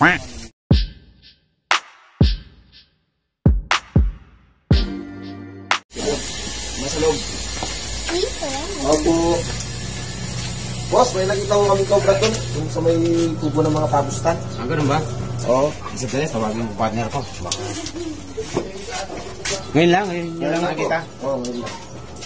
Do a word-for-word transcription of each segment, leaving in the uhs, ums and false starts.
Nasa loob. Opo. Boss, may nakita ko kami cobra doon. Yung sa may kubo ng mga pabustan. Ah, ganun ba? Oo. Isa tayo, tawagin ko partner ko. Baka... Ngayon lang, ngayon, ngayon lang nakita. Oo, ngayon lang.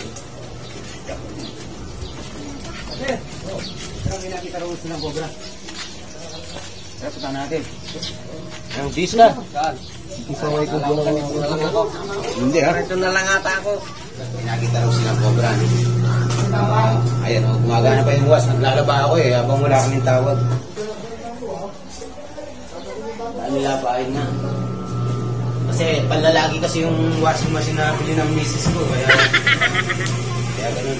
Ate, oh, parang may nakita rin silang cobra. Kaya punta natin. Ang bis ka? Saan? Isa may kubo ng mga pabustan. Hindi ha? Ito na lang ata ako. May nakita rin silang cobra. Uh, ayan o, gumagana pa yung was. Naglalaba ako eh, habang wala kaming tawag. Nanilapain nga. Kasi panlalagi kasi yung washing machine na pili ng misis ko. Kaya, kaya ganun.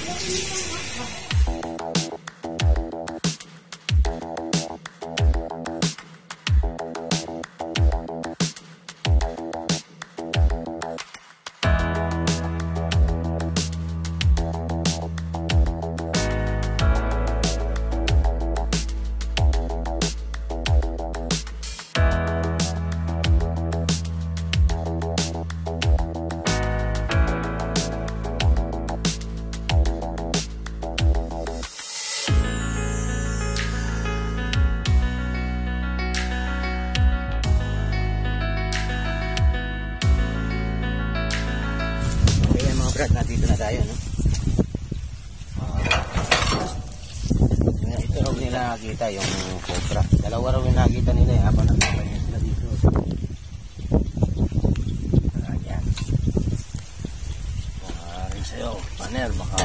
Brad, nandito na tayo, no? Uh, ito raw nila nakita yung cobra. Dalawa raw yung nakita nila eh, habang nagpapalit sila dito. Ayan. Uh, rin sa'yo, panel, baka...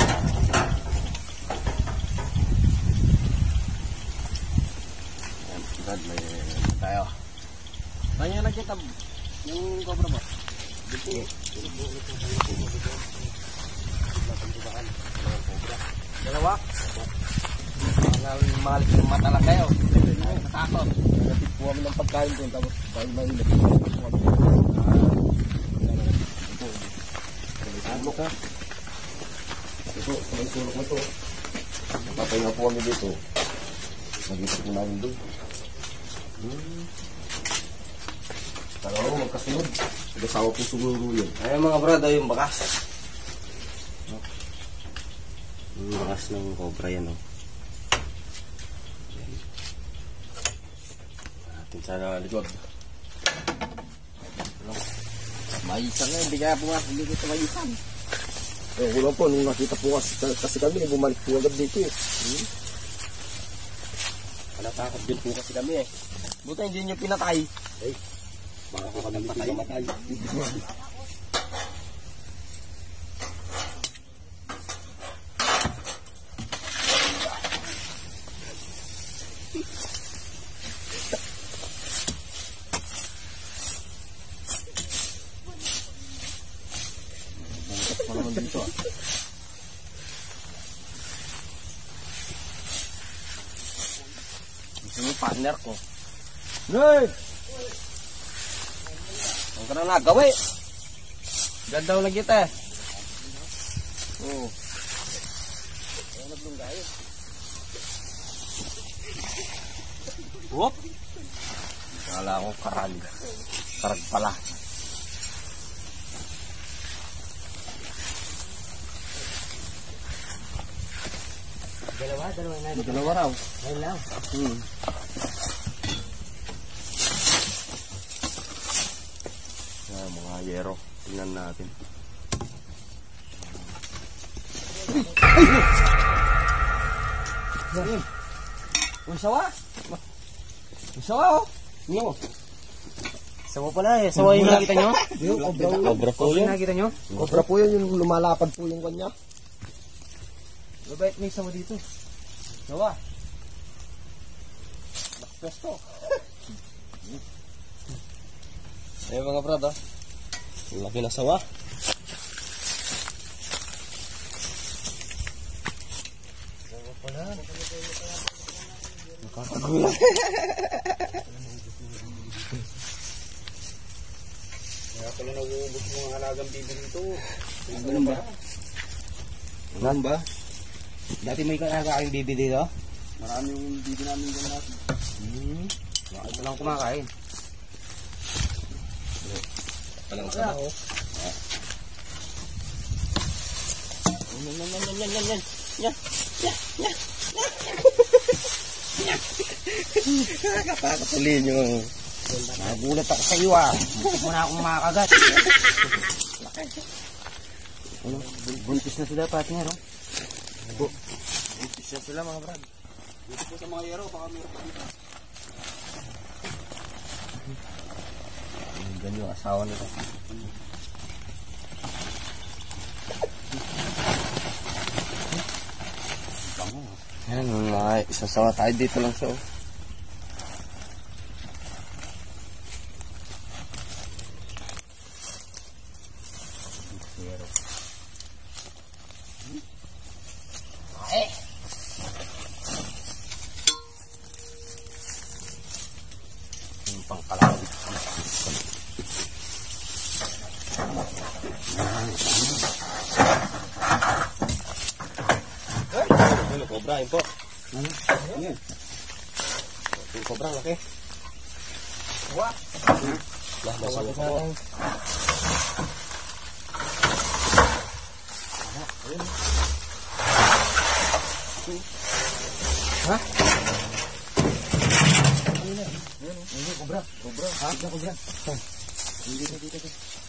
Ayan, Brad, may tayo. Saan niya nakita yung cobra mo? Dito. Dalawa? Mahal yung mata lang kayo. Natakot. Puwa mo ng pagkain doon, tapos tayo mahilig. Ano ka? Ito, may sulok mo ito. Patay na po kami dito. Nagito po namin doon. Hmm. Tara ko, magkasunod. Nagasawa po siguro yun. Ayun mga brad, yung bakas. Yung bakas ng cobra yan, oh. Natin sa likod. Maisan nga, hindi kaya pumas, hindi kita maisan. Eh, kulang po, nung nakita po kasi, kasi kami, bumalik po agad dito eh. Hmm? Natakot din po kasi kami eh. Buta hindi nyo pinatay. Eh, baka ko kami pinatay. Dito. Ito yung partner ko. Hey! Ang ka na nagawa eh. Ganda ko lagi tayo. Oo. Ayaw naglunggayo. Whoop! Kala ko karag. Karag pala. Dalawa, dalawa na. Dalawa raw. Ayun lang. Hmm. Ah, mga yero. Tingnan natin. Ay! Uy, sawa! Uy, sawa oh! No! Sawa pala eh. Sawa yung nakita nyo? Yung cobra po. Cobra po yun. Nakita nyo? Cobra po yun, yung lumalapad po yung kanya. Mabait may sawa dito. Sawa! Pwesto! Ayun mga brad oh. Laki na sawa. Sawa pala. Nakakagulat. Kaya pala nauubos mga halagang bibi dito. Ganun ba? Ganun ba? Dati may kakaking bibi dito? Marami yung bibi namin gano'n natin. Hmm. Ito lang kumakain. Walang sabaw. Yan, yan, yan, yan, yan, yan. Yan, yan, yan. Nakakapakatuloy nyo. Nagulat ako sa iyo ah. Hindi mo na akong makakagat. Ano? Buntis na sila, partner. Oh. Buntis na sila mga brad. Dito po sa mga yero, baka meron pa dito. Ganyan yung asawa nito. Yan, mga isasawa tayo dito lang siya. Oh. Yung pangkalaw. Ano, cobra, yun po. Ano? Yan. Yung cobra, laki. Wah! Lah, nasa ko po. Ha? Hindi, cobra. Cobra. Ha? Cobra. Hindi, dito, dito.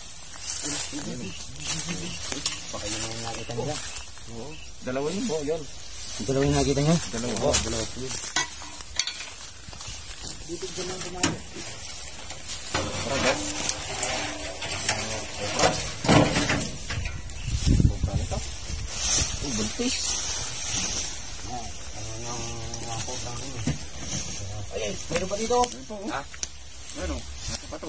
Baka yun yung nakita nila. Oo. Dalawa yun po, yun. Dalawa yung nakita niya? Dalawa po, dalawa po yun. Dito dyan lang tumayo. Cobra, ba? Cobra nito. Oh, buntis. Ah, ano yung mga cobra nyo? Ay, meron pa dito? Ha? Ano? Nasa pa to?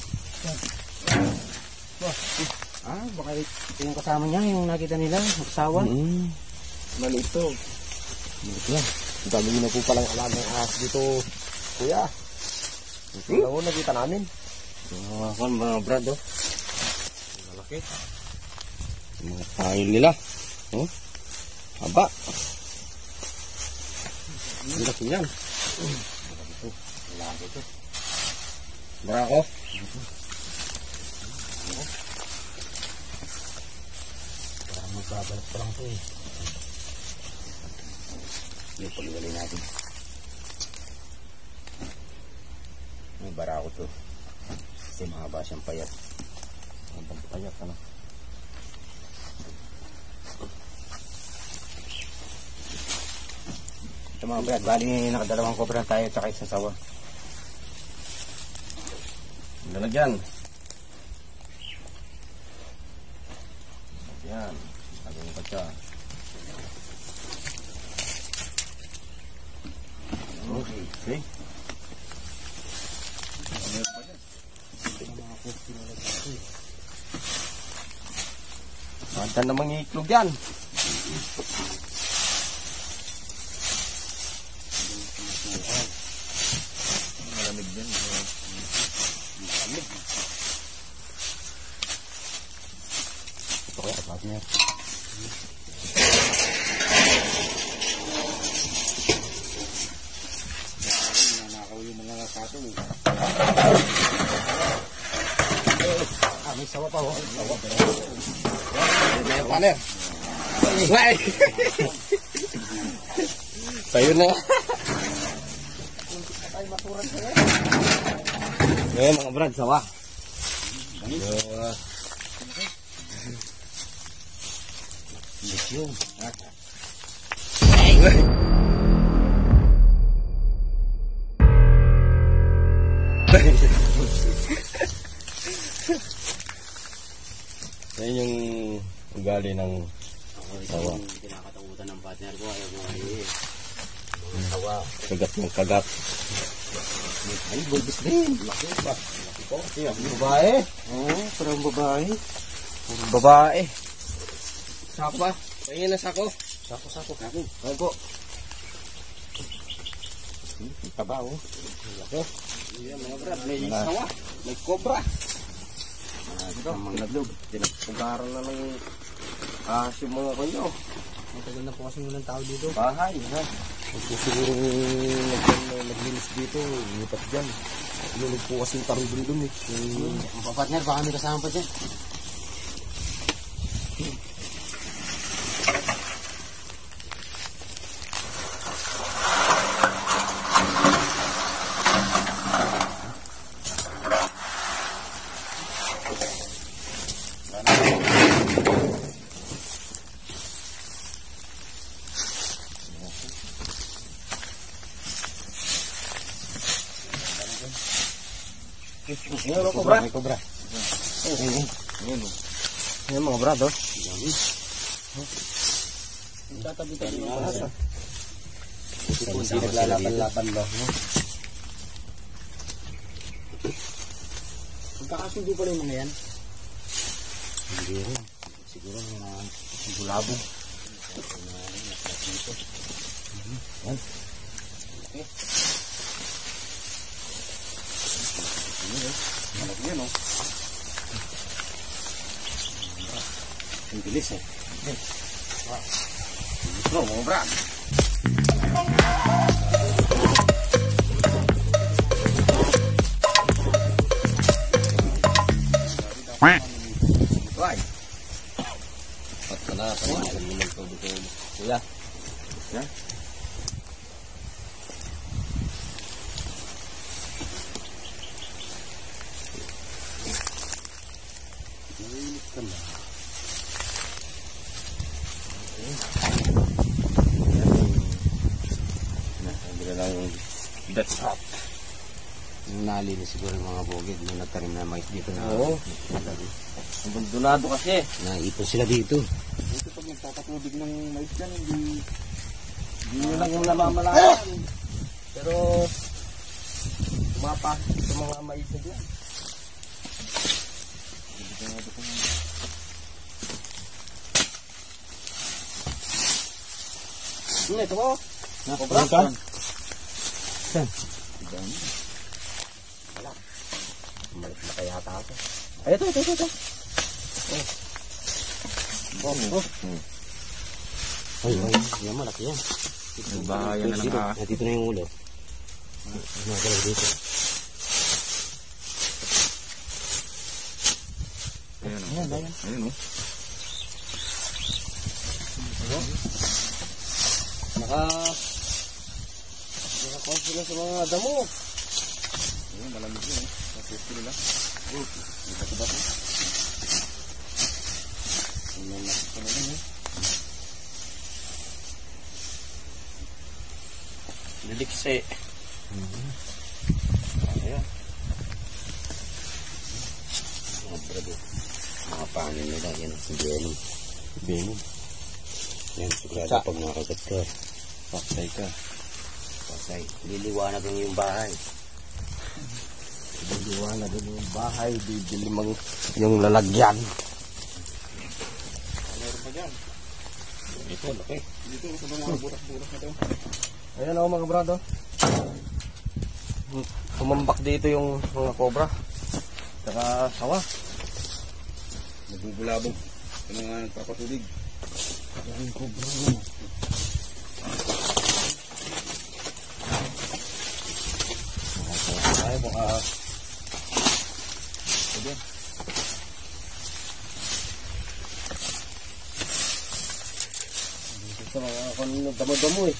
Ah, baka yung kasama niya, yung nakita nila, asawa. Mm. Maliit to. Maliit yan. Ang dami nyo na po palang alagang ahas dito, kuya. Ito na po, nakita namin. Mga kan, mga brad, oh. Malaki. Yung mga pangil nila. Oh. Haba. Ang laki niyan. Lagi ito. Barako. Parang magbabalik pa lang ito eh. Yung paliwalay natin. May barako to. Kasi mahaba siyang payat. Ang payat, ano? Ito mga brad, bali nakadalawang cobra tayo tsaka isang sawa. Ang lalagyan. Yan. Lagyan pa siya. Okay. Okay. Manta namang itlog yan. Malamig yan. Malamig. Ito kaya at niya. Nanakaw yung mga kato. Ah, may sawa pa. Oh. Sawa pa. May paner. Why? Tayo na. Eh, mga brad, sawa. Uh, Lisyo. yan yung ugali ng sawa. Kinakatakutan ng partner ko. Ayaw mo ay sawa. Kagat ng kagat. Ay, bulbis din. Laki pa. Laki po. Yan. Babae? Oo, oh, parang babae. Puro babae. Sako ba? Pahingin na sako. Sako, sako. Sako. Ayun po. Taba oh. Laki. Yan mga brad, may Wala. sawa. May cobra. Ah, ito. Ang mga nadlog. Pinagpugaran na ng ahas yung mga kanyo. Matagal na po kasi walang tao dito. Bahay. Ha? Kung siguro nag- naglinis dito, lipat dyan. Inunog po kasi yung tarong dun eh. Yung Ang papartner, baka may kasama pa dyan. Ayan mga kobra. May kobra. Ayan. Ayan mga brado. Tatabi-tabi ng Malasa. Hindi naglalaban-laban ba? Magkakasundo pala yung mga yan. Hindi rin. Siguro mga bulabog. Yan. Okay. Malaki yan, oh. Ang bilis, eh. Wow. Ito, mga brad. Why? Pat ka na, panasan mo ng tubig ko. Kuya. Yan. That's hot. Yung nalinis siguro yung mga bukid nung nagtanim na mais dito na. Oo. Abandonado kasi. Naipon sila dito. Dito pag nagtatatubig ng mais dyan, hindi... Hindi nyo lang yung namamalakan. Pero, pumapasok sa mga mais na dyan. Ano ito mo? Nakobra ka? Saan? Wala. Malik na kaya ata ako. Ay, ito, ito, ito, ito. Oh. Oh, oh. Ay, ay, yan malaki yan. Bahaya na lang ha. Dito na yung ulo. Nagalaw dito. Ayan, ayan, ayan. Ayan, oh. Naka... Nakakuha sila sa mga damo. Ayan, malamig yun, eh. Tapos nila. Oh, bato-bato. Ayan, nakita na lang, eh. Liliksi. Ayan. Mga brado. Mga panin nila. Yan ang venom. Venom. Yan, sigurado Sa- pag nakagat ka. Paksay ka. Pasay. Liliwanag ang yung bahay. Didiwana din yung bahay. Didilimang yung lalagyan. Meron pa dyan. Ito, laki. Dito sa mga burak-burak na ito. Ayan ako mga brado. Tumambak dito yung mga cobra. Saka sawa. Nagbubulabog. Ito nga nagpapatubig. Yung cobra yun. Ay, baka... Ito. Dito sa mga kanino damo-damo eh.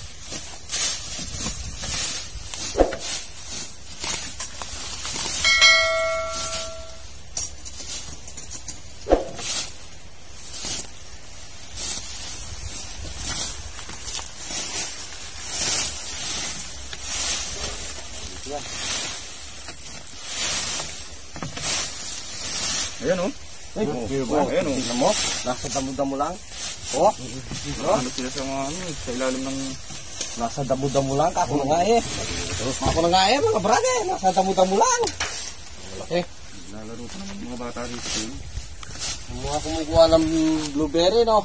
Ayan o. Ay, oh, ayan, oh. tingnan mo. Nasa damo-damo lang. Oh, Ano sila sa mga ano, sa ilalim ng... nasa damo-damo lang. Ako na nga eh. Ako na nga eh, mga brother. Nasa damo-damo lang. Malaki. Lalaro pa naman mga bata dito. Yung mga kumukuha ng blueberry, no?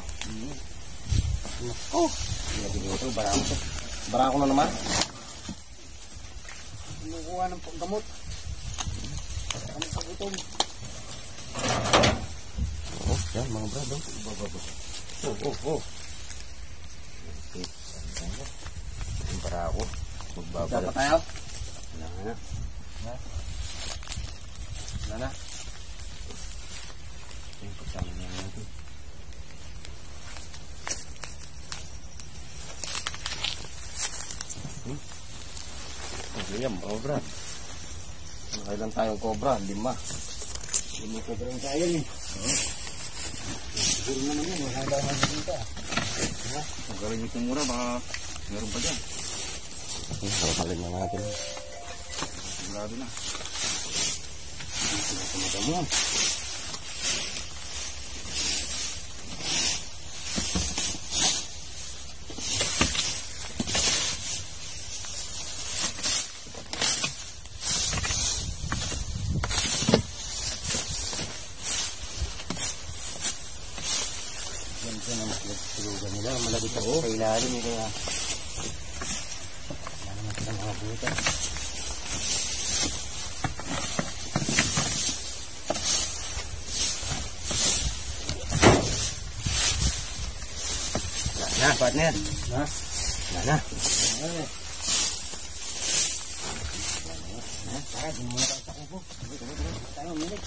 Oh, Ito, barako to. barako na naman. Kumukuha ng gamot. Gamot sa gutom. Oh, yan mga brado. Oh, oh, oh. para ako. Magbabala. Dapat tayo? Wala na. Wala na. Yung pagsama niya natin. Ayan, cobra. Nakailan tayong cobra? Lima. Lima cobra yung kaya yun. Siguro naman yun. Wala daw makikita. Magaling ito muna, baka meron pa dyan. Nakakalin na natin. Sigurado na. Tumata mo. Yan dyan ang tulugan nila. Malapit ako sa ilalim. Eh, kaya wala naman silang mga butas. Wala na, partner. Ha? Wala na. Ha? Tara, di muna tayo sa kubo. Tuloy, tuloy, tuloy. Tayo, umilig.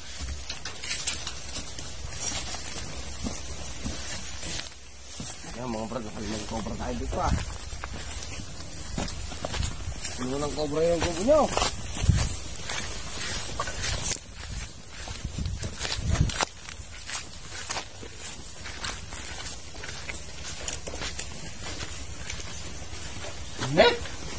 Ayan mga brad, nakalilang cobra tayo dito ah. Sino ng cobra yung kubo nyo? Net!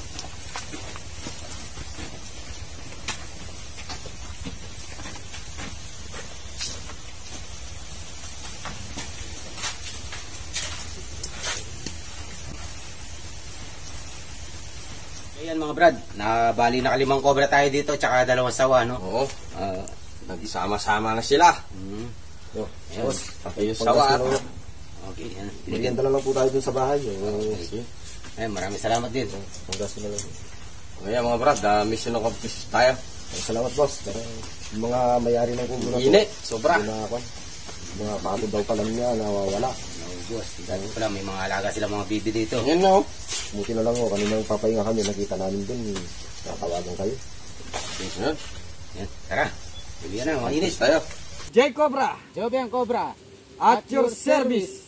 Ayan mga brad, nabali nakalimang cobra tayo dito tsaka dalawang sawa, no? Oo, Ah, nagsama-sama na sila. mm, Yo, Ayan. boss. Pati yung sawa. okay, yan. Bigyan na lang po tayo dun sa bahay. Yung Okay. Ayan, maraming salamat din. panggas na lang. Ayan mga brad, uh, mission accomplished tayo. Salamat, boss. Pero yung mga mayari ng kubo na to, Init, sobra. yung mga, kwan, yung mga bago daw pala niya, nawawala. Naubos. Dati pala may mga alaga sila mga bibi dito. Ayan na oh. Buti na lang, oh, kanina yung papahinga kami, nakita namin dun, natawagan kayo. Ayan. Yan, tara. Bili na, mga inis. Tayo. J Cobra, Jovian Cobra, at your service.